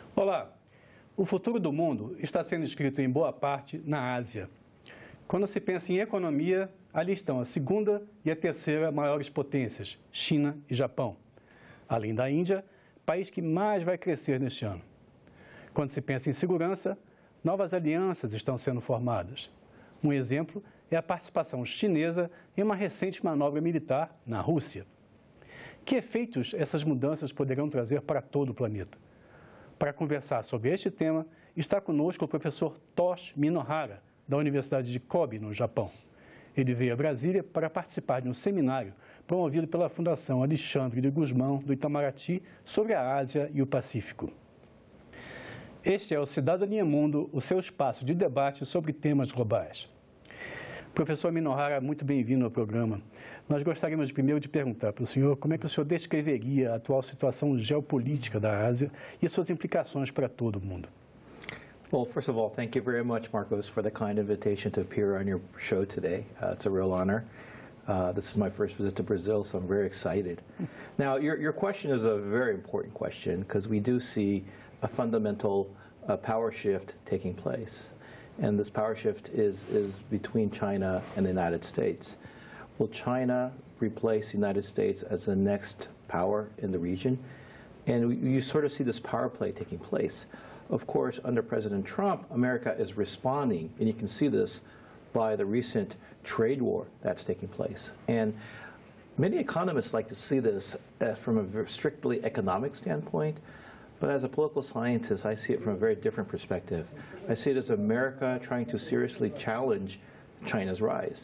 Olá! O futuro do mundo está sendo escrito em boa parte na Ásia. Quando se pensa em economia, ali estão a segunda e a terceira maiores potências, China e Japão. Além da Índia, país que mais vai crescer neste ano. Quando se pensa em segurança, novas alianças estão sendo formadas. Um exemplo é a participação chinesa em uma recente manobra militar na Rússia. Que efeitos essas mudanças poderão trazer para todo o planeta? Para conversar sobre este tema, está conosco o professor Toshi Minohara, da Universidade de Kobe, no Japão. Ele veio a Brasília para participar de um seminário promovido pela Fundação Alexandre de Gusmão, do Itamaraty, sobre a Ásia e o Pacífico. Este é o Cidadania Mundo, o seu espaço de debate sobre temas globais. Professor Minohara, muito bem-vindo ao programa. Nós gostaríamos primeiro de perguntar para o senhor como é que o senhor descreveria a atual situação geopolítica da Ásia e suas implicações para todo o mundo. Well, first of all, thank you very much, Marcos, for the kind invitation to appear on your show today. It's a real honor. This is my first visit to Brazil, so I'm very excited. Now, your question is a very important question because we do see a fundamental power shift taking place. And this power shift is between China and the United States. Will China replace the United States as the next power in the region? And you sort of see this power play taking place. Of course, under President Trump, America is responding, and you can see this by the recent trade war that's taking place. And many economists like to see this from a strictly economic standpoint. But as a political scientist, I see it from a very different perspective. I see it as America trying to seriously challenge China's rise.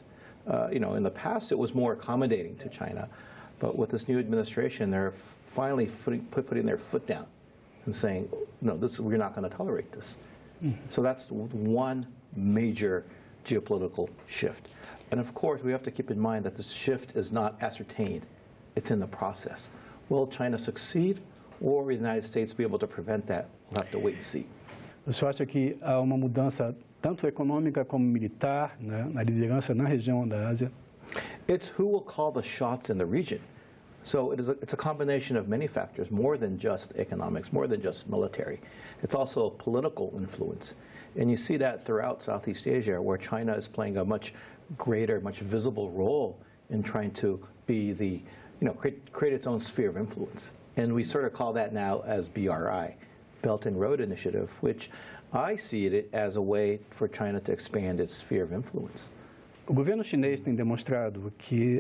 In the past, it was more accommodating to China. But with this new administration, they're finally putting their foot down and saying, no, we're not going to tolerate this. So that's one major geopolitical shift. And of course, we have to keep in mind that this shift is not ascertained. It's in the process. Will China succeed? Or will the United States be able to prevent that? We'll have to wait and see. O senhor acha que há uma mudança tanto econômica como militar, né, na liderança na região da Ásia? It's who will call the shots in the region. So it's a combination of many factors, more than just economics, more than just military. It's also political influence. And you see that throughout Southeast Asia, where China is playing a much greater, much visible role in trying to be the, create its own sphere of influence. And we sort of call that now as BRI, Belt and Road Initiative, which I see it as a way for China to expand its sphere of influence. O governo chinês tem demonstrado que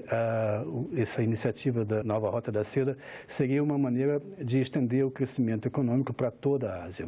essa iniciativa da nova Rota da Seda seria uma maneira de estender o crescimento econômico para toda a Ásia,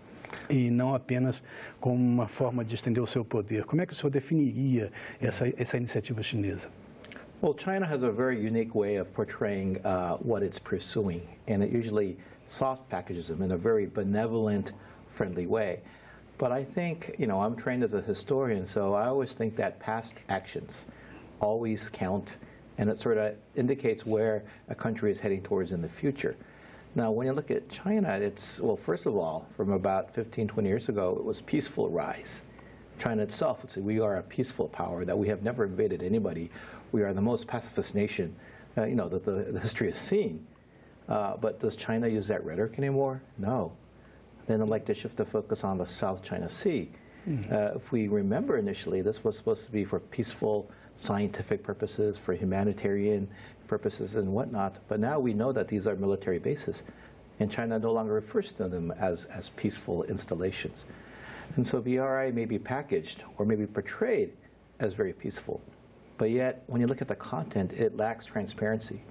e não apenas como uma forma de estender o seu poder. Como é que o senhor definiria essa iniciativa chinesa? Well, China has a very unique way of portraying what it's pursuing, and it usually soft packages them in a very benevolent, friendly way. But I think, I'm trained as a historian, so I always think that past actions always count, and it sort of indicates where a country is heading towards in the future. Now, when you look at China, well, first of all, from about 15, 20 years ago, it was peaceful rise. China itself would say we are a peaceful power, that we have never invaded anybody. We are the most pacifist nation, that the history has seen. But does China use that rhetoric anymore? No. Then I'd like to shift the focus on the South China Sea. If we remember initially, this was supposed to be for peaceful scientific purposes, for humanitarian purposes and whatnot. But now we know that these are military bases, and China no longer refers to them as peaceful installations. And so BRI may be packaged or maybe portrayed as very peaceful. But yet, when you look at the content, it lacks transparency.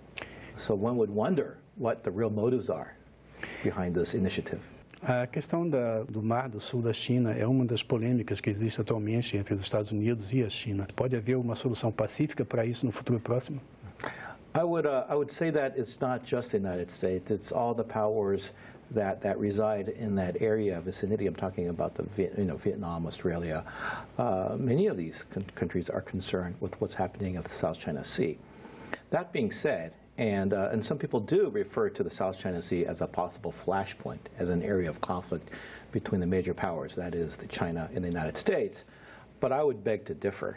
So one would wonder what the real motives are behind this initiative. A questão do Mar do Sul da China é uma das polêmicas que existe atualmente entre os Estados Unidos e a China. Pode haver uma solução pacífica para isso no futuro próximo? I would say that it's not just the United States. It's all the powers that reside in that area, vicinity. I'm talking about Vietnam, Australia. Many of these countries are concerned with what's happening at the South China Sea. That being said, and some people do refer to the South China Sea as a possible flashpoint, as an area of conflict between the major powers, that is, China and the United States. But I would beg to differ.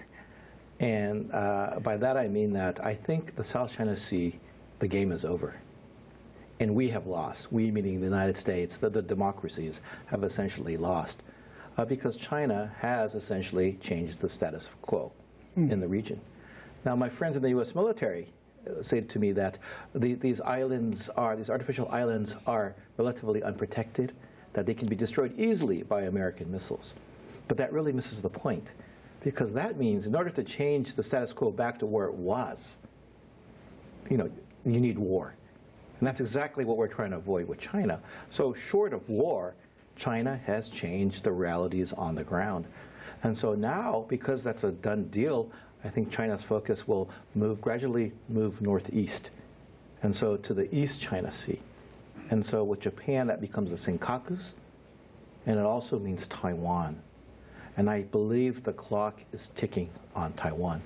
And by that I mean that I think the South China Sea, the game is over. and we have lost. We, meaning the United States, the democracies, have essentially lost because China has essentially changed the status quo in the region. Now, my friends in the U.S. military say to me that these artificial islands are relatively unprotected, that they can be destroyed easily by American missiles. But that really misses the point, because that means in order to change the status quo back to where it was, you need war. And that's exactly what we're trying to avoid with China. So short of war, China has changed the realities on the ground. And so now, because that's a done deal, I think China's focus will gradually move northeast. And so to the East China Sea. And so with Japan, that becomes the Senkakus. And it also means Taiwan. And I believe the clock is ticking on Taiwan.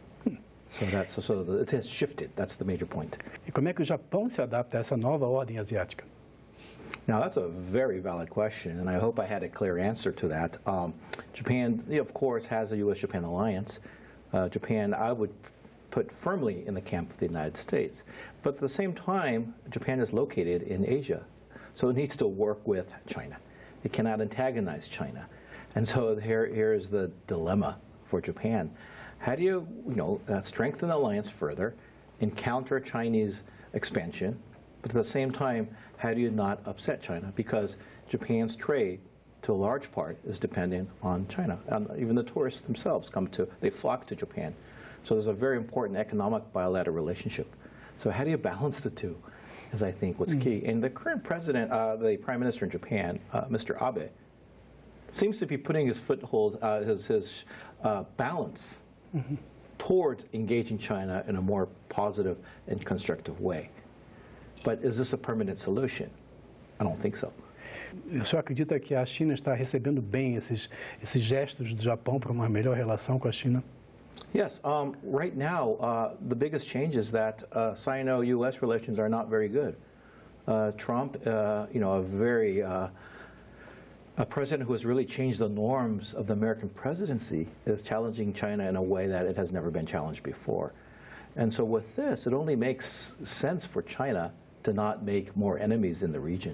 So it has shifted. That's the major point. E como é que o Japão se adapta a essa nova ordem asiática? Now, that's a very valid question, and I hope I had a clear answer to that. Japan, of course, has a U.S.-Japan alliance. Japan, I would put firmly in the camp of the United States. But at the same time, Japan is located in Asia, so it needs to work with China. It cannot antagonize China. And so here is the dilemma for Japan. How do you, strengthen the alliance further, encounter Chinese expansion, but at the same time, how do you not upset China? Because Japan's trade, to a large part, is dependent on China. Even the tourists themselves they flock to Japan. So there's a very important economic bilateral relationship. So how do you balance the two is, I think, what's key. And the current president, the prime minister in Japan, Mr. Abe, seems to be putting his foothold, his balance towards engaging China in a more positive and constructive way. But is this a permanent solution? I don't think so. O senhor acredita que a China está recebendo bem esses gestos do Japão para uma melhor relação com a China? Yes. Right now, the biggest change is that Sino-U.S. relations are not very good. Trump, a president who has really changed the norms of the American presidency, is challenging China in a way that it has never been challenged before. And so with this, it only makes sense for China to not make more enemies in the region.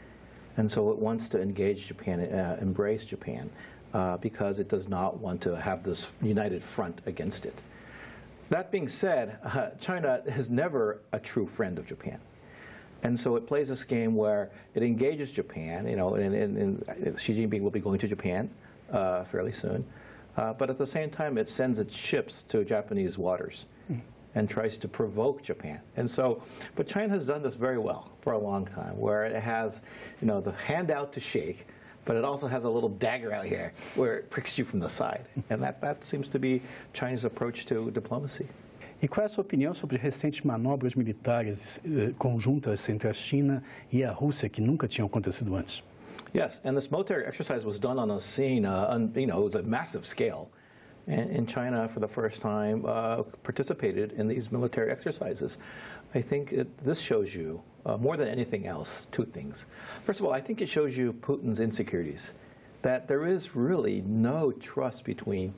And so it wants to engage Japan, embrace Japan, because it does not want to have this united front against it. That being said, China is never a true friend of Japan. And so it plays this game where it engages Japan, and Xi Jinping will be going to Japan fairly soon. But at the same time, it sends its ships to Japanese waters and tries to provoke Japan. And so, but China has done this very well for a long time, where it has, the hand out to shake, but it also has a little dagger out here where it pricks you from the side. And that seems to be China's approach to diplomacy. E qual é a sua opinião sobre recentes manobras militares conjuntas entre a China e a Rússia que nunca tinham acontecido antes? Yes, and this military exercise was done on a scene, it was a massive scale. And China, for the first time, participated in these military exercises. I think this shows you, more than anything else, two things. First of all, I think it shows you Putin's insecurities, that there is really no trust between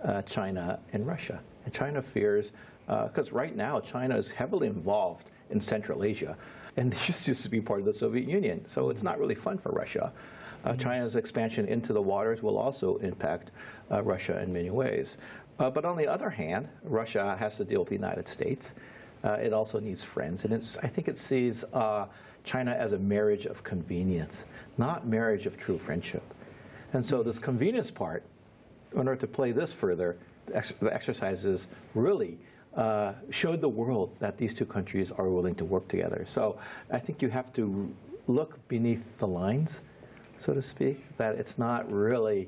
China and Russia. And China fears, because right now China is heavily involved in Central Asia, and they used to be part of the Soviet Union, so it's not really fun for Russia. China's expansion into the waters will also impact Russia in many ways. But on the other hand, Russia has to deal with the United States. It also needs friends, and I think it sees China as a marriage of convenience, not marriage of true friendship. And so this convenience part, in order to play this further, the exercises really showed the world that these two countries are willing to work together. So I think you have to look beneath the lines, so to speak, that it's not really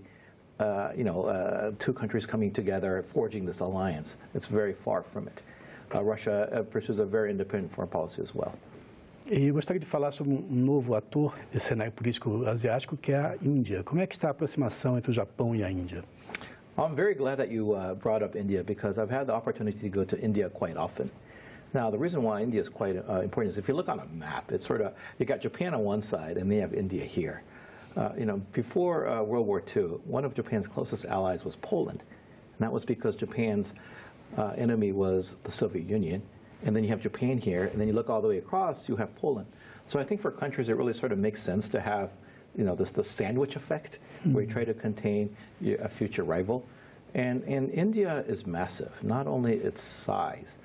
two countries coming together, forging this alliance. It's very far from it. Russia pursues a very independent foreign policy as well. E eu gostaria de falar sobre novo ator do cenário político asiático, que é a Índia. Como é que está a aproximação entre o Japão e a Índia? I'm very glad that you brought up India, because I've had the opportunity to go to India quite often. Now, the reason why India is quite important is if you look on a map, it's sort of, you got Japan on one side and they have India here. Before World War II, one of Japan's closest allies was Poland. And that was because Japan's enemy was the Soviet Union. And then you have Japan here, and then you look all the way across, you have Poland. So I think for countries, it really sort of makes sense to have, the sandwich effect, where you try to contain a future rival. And India is massive, not only its size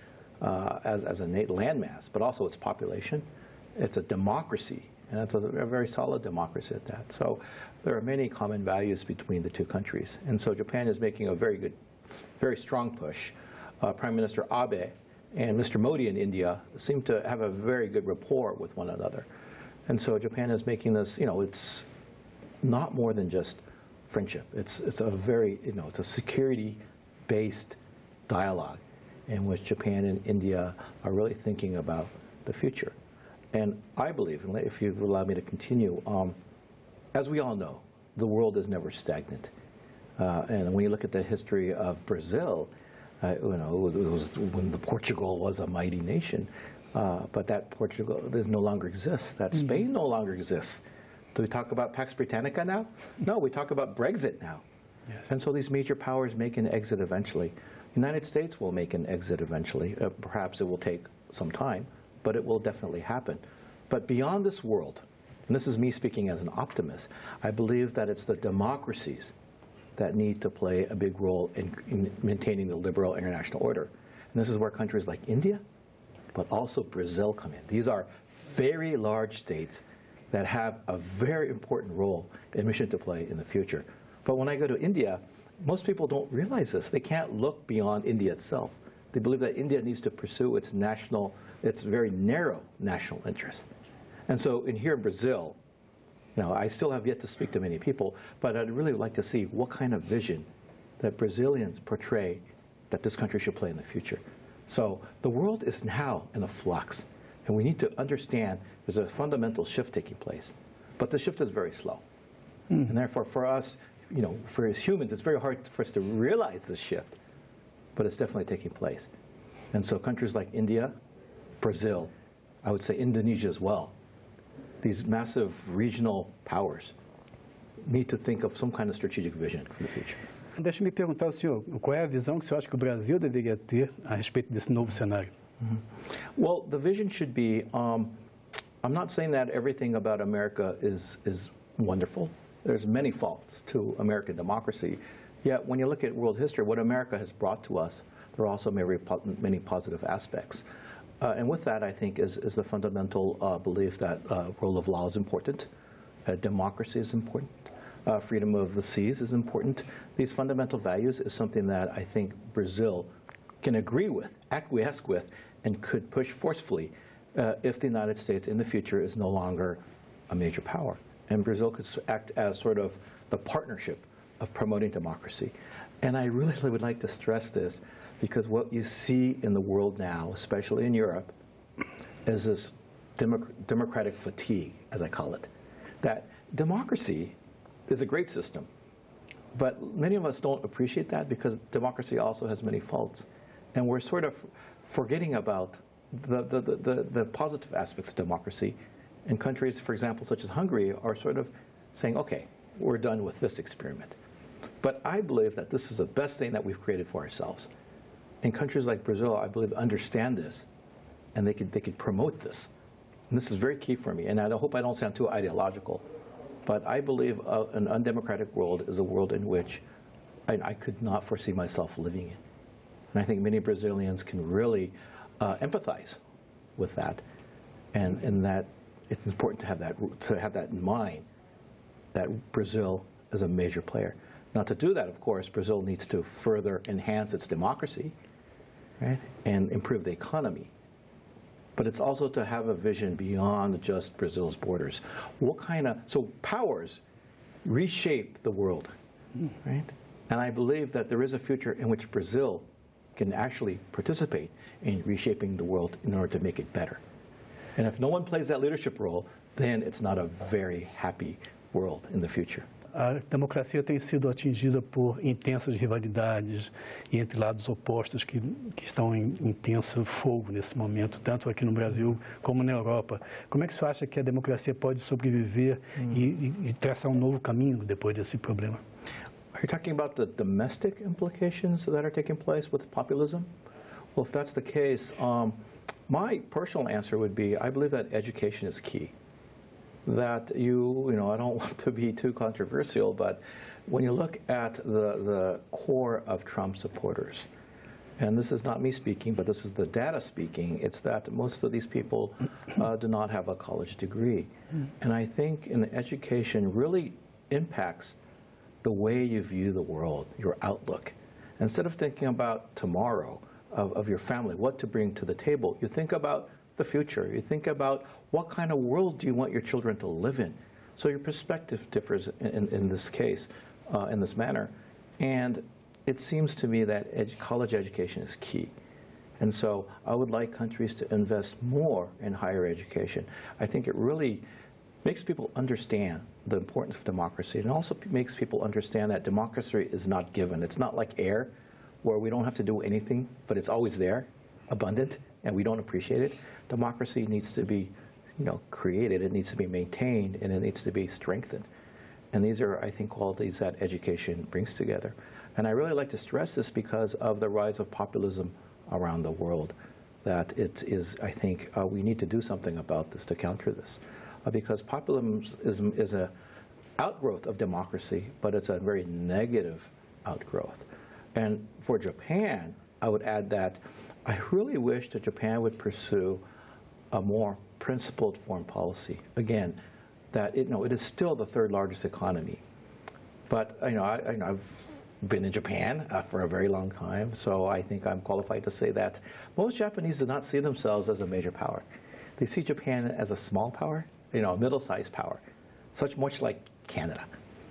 as a landmass, but also its population. It's a democracy, and it's a very solid democracy at that. So there are many common values between the two countries. And so Japan is making a very strong push. Prime Minister Abe and Mr. Modi in India seem to have a very good rapport with one another. And so Japan is making this, it's not more than just friendship. It's a very, it's a security-based dialogue in which Japan and India are really thinking about the future. And I believe, and if you allow me to continue, as we all know, the world is never stagnant. And when you look at the history of Brazil, it was when Portugal was a mighty nation, but that Portugal no longer exists. That Spain no longer exists. Do we talk about Pax Britannica now? No, we talk about Brexit now. Yes. And so these major powers make an exit eventually. The United States will make an exit eventually. Perhaps it will take some time, but it will definitely happen. But beyond this world, and this is me speaking as an optimist, I believe that it's the democracies that need to play a big role in maintaining the liberal international order. And this is where countries like India, but also Brazil come in. These are very large states that have a very important role and mission to play in the future. But when I go to India, most people don't realize this. They can't look beyond India itself. They believe that India needs to pursue its very narrow national interests. And so here in Brazil, I still have yet to speak to many people, but I'd really like to see what kind of vision that Brazilians portray that this country should play in the future. So the world is now in a flux, and we need to understand there's a fundamental shift taking place. But the shift is very slow. And therefore, for us, for as humans, it's very hard for us to realize this shift, but it's definitely taking place. And so countries like India, Brazil, I would say Indonesia as well, these massive regional powers need to think of some kind of strategic vision for the future. Deixa-me perguntar ao senhor, qual é a visão que o senhor acha que o Brasil deveria ter a respeito desse novo cenário? Well, the vision should be, I'm not saying that everything about America is wonderful. There's many faults to American democracy. Yet when you look at world history, what America has brought to us, there are also many positive aspects. And with that, I think, is the fundamental belief that rule of law is important, democracy is important, freedom of the seas is important. These fundamental values is something that I think Brazil can agree with, acquiesce with, and could push forcefully if the United States in the future is no longer a major power. And Brazil could act as sort of the partnership of promoting democracy. And I really would like to stress this, because what you see in the world now, especially in Europe, is this democratic fatigue, as I call it. That democracy is a great system, but many of us don't appreciate that because democracy also has many faults. And we're sort of forgetting about the positive aspects of democracy. And countries, for example, such as Hungary, are sort of saying, okay, we're done with this experiment. But I believe that this is the best thing that we've created for ourselves. And countries like Brazil, I believe, understand this, and they could promote this. And this is very key for me. And I hope I don't sound too ideological, but I believe an undemocratic world is a world in which I could not foresee myself living in. And I think many Brazilians can really empathize with that, and that it's important to have that in mind, that Brazil is a major player. Now, to do that, of course, Brazil needs to further enhance its democracy, right, and improve the economy. But it's also to have a vision beyond just Brazil's borders. So powers reshape the world, right? And I believe that there is a future in which Brazil can actually participate in reshaping the world in order to make it better. And if no one plays that leadership role, then it's not a very happy world in the future. A democracia tem sido atingida por intensas rivalidades e entre lados opostos que estão em intenso fogo nesse momento, tanto aqui no Brasil como na Europa. Como é que você acha que a democracia pode sobreviver e traçar um novo caminho depois desse problema? Are you talking about the domestic implications that are taking place with populism? Well, if that's the case, My personal answer would be, I believe that education is key. That I don't want to be too controversial, but when you look at the core of Trump supporters, and this is not me speaking, but this is the data speaking, it's that most of these people do not have a college degree. And I think education really impacts the way you view the world, your outlook. Instead of thinking about tomorrow, of your family, what to bring to the table, you think about the future. You think about what kind of world do you want your children to live in. So your perspective differs in this case, in this manner. And it seems to me that college education is key. And so I would like countries to invest more in higher education. I think it really makes people understand the importance of democracy, and also makes people understand that democracy is not given. It's not like air, where we don't have to do anything, but it's always there, abundant, and we don't appreciate it. Democracy needs to be, created, it needs to be maintained, and it needs to be strengthened. And these are, I think, qualities that education brings together. And I really like to stress this because of the rise of populism around the world, that it is, I think, we need to do something about this to counter this. Because populism is an outgrowth of democracy, but it's a very negative outgrowth. And for Japan, I would add that I really wish that Japan would pursue a more principled foreign policy. Again, that it is still the third largest economy. But I've been in Japan for a very long time, so I think I'm qualified to say that most Japanese do not see themselves as a major power. They see Japan as a small power, a middle-sized power, much like Canada.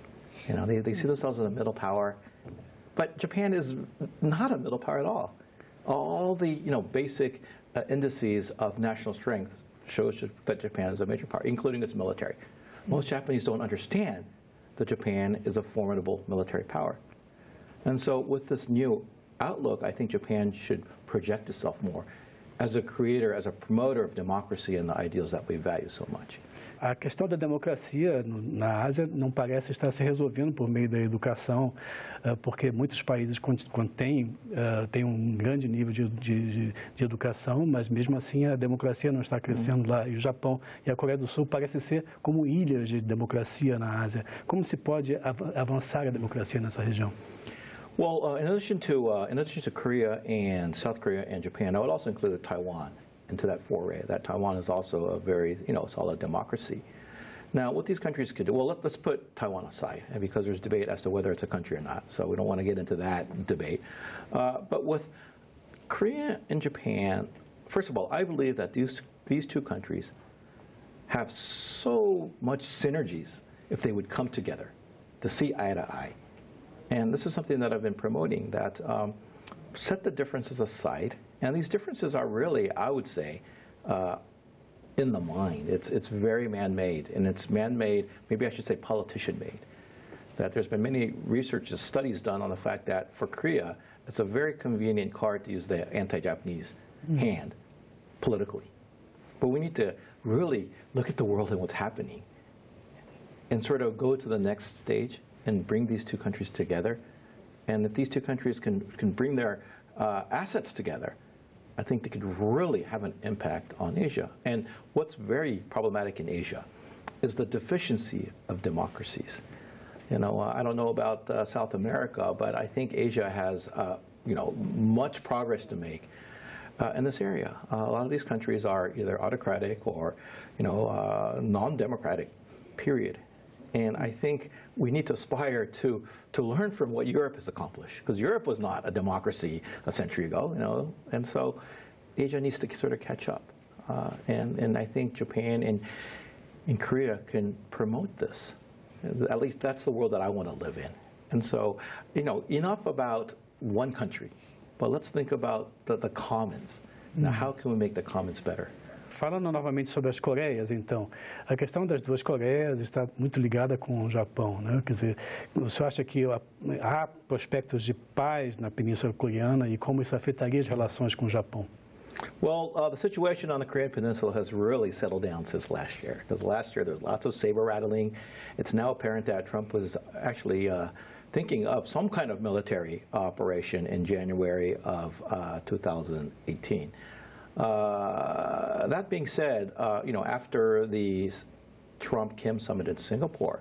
They see themselves as a middle power. But Japan is not a middle power at all. All the basic indices of national strength shows that Japan is a major power, including its military. Most Japanese don't understand that Japan is a formidable military power. And so with this new outlook, I think Japan should project itself more as a creator, as a promoter of democracy and the ideals that we value so much. A questão da democracia na Ásia não parece estar se resolvendo por meio da educação, porque muitos países têm um grande nível de educação, mas mesmo assim a democracia não está crescendo lá. E o Japão e a Coreia do Sul parecem ser como ilhas de democracia na Ásia. Como se pode avançar a democracia nessa região? Well, in addition to Korea and South Korea and Japan, I would also include Taiwan into that foray. That Taiwan is also a very solid democracy. Now, what these countries could do, well, let's put Taiwan aside, and because there's debate as to whether it's a country or not, so we don't want to get into that debate. But with Korea and Japan, first of all, I believe that these two countries have so much synergies if they would come together to see eye to eye. And this is something that I've been promoting, that set the differences aside. And these differences are really, I would say, in the mind. It's very man-made, and it's man-made, maybe I should say politician-made. That there's been many research studies done on the fact that for Korea, it's a very convenient card to use the anti-Japanese hand politically. But we need to really look at the world and what's happening and sort of go to the next stage and bring these two countries together. And if these two countries can bring their assets together, I think they could really have an impact on Asia. And what's very problematic in Asia is the deficiency of democracies. I don't know about South America, but I think Asia has much progress to make in this area. A lot of these countries are either autocratic or non-democratic, period. And I think we need to aspire to learn from what Europe has accomplished, because Europe was not a democracy a century ago, and so Asia needs to sort of catch up. And I think Japan and Korea can promote this. At least that's the world that I want to live in. And so, enough about one country, but let's think about the commons. Now, how can we make the commons better? Falando novamente sobre as Coreias, então, a questão das duas Coreias está muito ligada com o Japão, né? Quer dizer, o senhor acha que há prospectos de paz na Península Coreana e como isso afetaria as relações com o Japão? Well, the situation on the Korean Peninsula has really settled down since last year, because last year there was lots of saber rattling. It's now apparent that Trump was actually thinking of some kind of military operation in January of 2018. That being said, after the Trump-Kim summit in Singapore,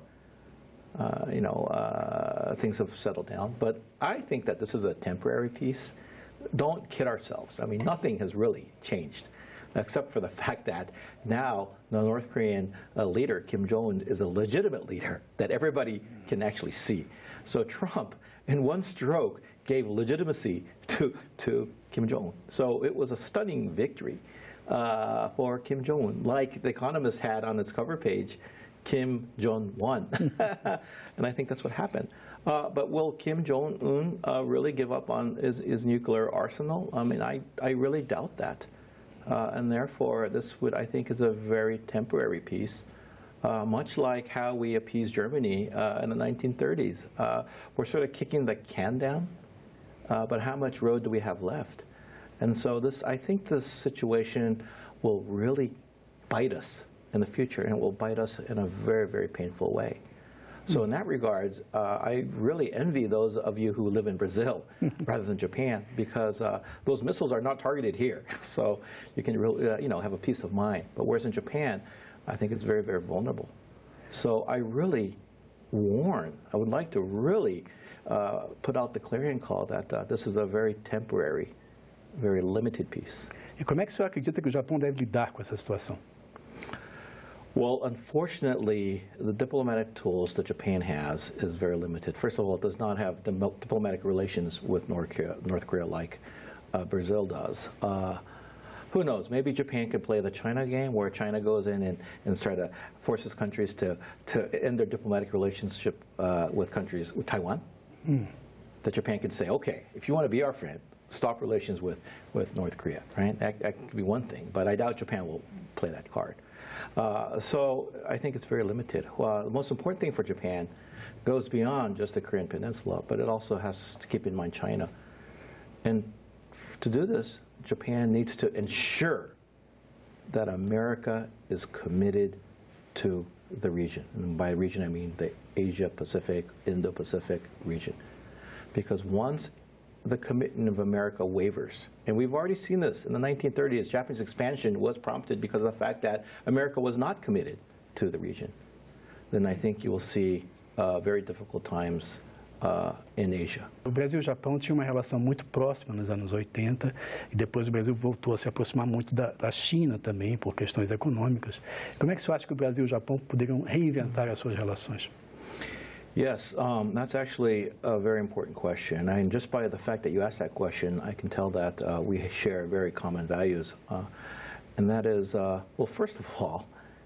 things have settled down. But I think that this is a temporary piece. Don't kid ourselves. I mean, nothing has really changed, except for the fact that now the North Korean leader, Kim Jong-un, is a legitimate leader that everybody can actually see. So Trump, in one stroke, gave legitimacy to Kim Jong-un. So it was a stunning victory for Kim Jong-un. Like The Economist had on its cover page, Kim Jong won. And I think that's what happened. But will Kim Jong-un really give up on his nuclear arsenal? I mean, I really doubt that. And therefore, this I think, is a very temporary piece, much like how we appeased Germany in the 1930s. We're sort of kicking the can down, but how much road do we have left? And so I think this situation will really bite us in the future, and it will bite us in a very, very painful way. So in that regard, I really envy those of you who live in Brazil rather than Japan, because those missiles are not targeted here. So you can really, have a peace of mind. But whereas in Japan, I think it's very, very vulnerable. So I really I would like to really put out the clarion call that this is a very temporary, very limited piece. E como é que o senhor acredita que o Japão deve lidar com essa situação? Well, unfortunately, the diplomatic tools that Japan has is very limited. First of all, it does not have diplomatic relations with North Korea like Brazil does. Who knows? Maybe Japan could play the China game, where China goes in and try to forces countries to end their diplomatic relationship with Taiwan. That Japan could say, okay, if you want to be our friend, stop relations with North Korea, right? That could be one thing, but I doubt Japan will play that card. So I think it's very limited. The most important thing for Japan goes beyond just the Korean Peninsula, but it also has to keep in mind China. And to do this, Japan needs to ensure that America is committed to the region. And by region, I mean the Asia-Pacific, Indo-Pacific region. Because once the commitment of America wavers, and we've already seen this in the 1930s, Japanese expansion was prompted because of the fact that America was not committed to the region, then I think you will see very difficult times in Asia. O Brasil e o Japão tinham uma relação muito próxima nos anos 80 e depois o Brasil voltou a se aproximar muito da China também por questões econômicas. Como é que você acha que o Brasil e o Japão poderiam reinventar as suas relações? Yes, that's actually a very important question. And just by the fact that you asked that question, I can tell that we share very common values. And that is, well, first of all,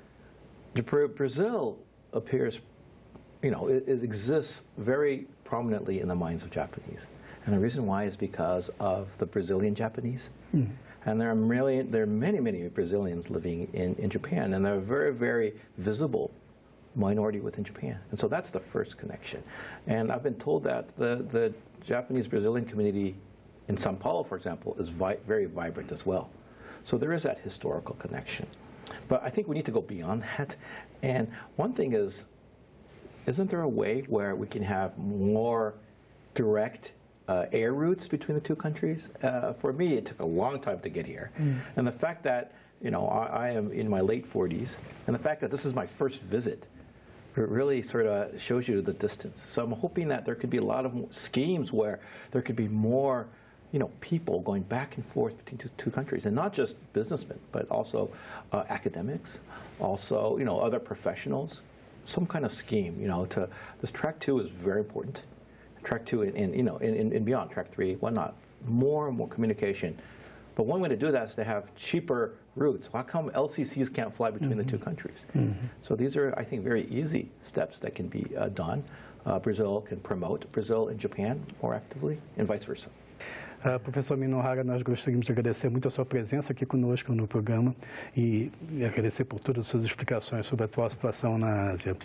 Brazil appears, it exists very prominently in the minds of Japanese. And the reason why is because of the Brazilian Japanese. And there are many, many Brazilians living in Japan, and they're very, very visible minority within Japan. And so that's the first connection. And I've been told that the Japanese-Brazilian community in São Paulo, for example, is very vibrant as well. So there is that historical connection. But I think we need to go beyond that. And one thing is, isn't there a way where we can have more direct air routes between the two countries? For me, it took a long time to get here. And the fact that, I am in my late 40s, and the fact that this is my first visit, it really sort of shows you the distance. So I'm hoping that there could be a lot of schemes where there could be more, people going back and forth between two countries, and not just businessmen, but also academics, also, other professionals. Some kind of scheme, this track 2 is very important. Track 2 and beyond, track 3, why not? More and more communication. But one way to do that is to have cheaper routes. How come LCCs can't fly between the two countries? So these are, I think, very easy steps that can be done. Brazil can promote Brazil and Japan more actively, and vice versa. Professor Minohara, nós gostaríamos de agradecer muito a sua presença aqui conosco no programa e agradecer por todas as suas explicações sobre a atual situação na Ásia.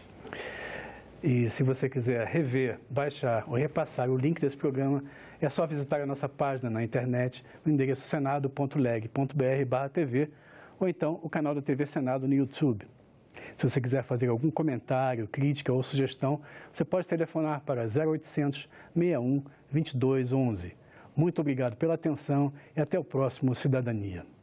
E se você quiser rever, baixar ou repassar o link desse programa, é só visitar a nossa página na internet, no endereço senado.leg.br/TV, ou então o canal da TV Senado no YouTube. Se você quiser fazer algum comentário, crítica ou sugestão, você pode telefonar para 0800 61 22 11. Muito obrigado pela atenção e até o próximo Cidadania.